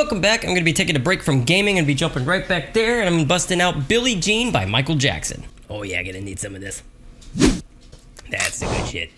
welcome back. I'm going to be taking a break from gaming and be jumping right back there, and I'm busting out Billie Jean by Michael Jackson. Oh yeah, gonna need some of this. That's the good shit.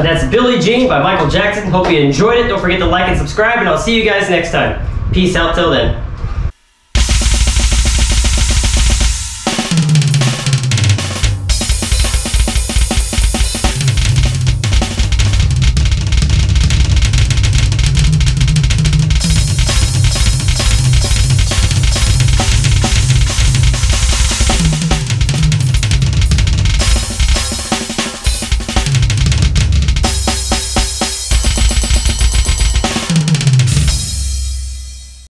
That's Billie Jean by Michael Jackson. Hope you enjoyed it. Don't forget to like and subscribe, and I'll see you guys next time. Peace out till then.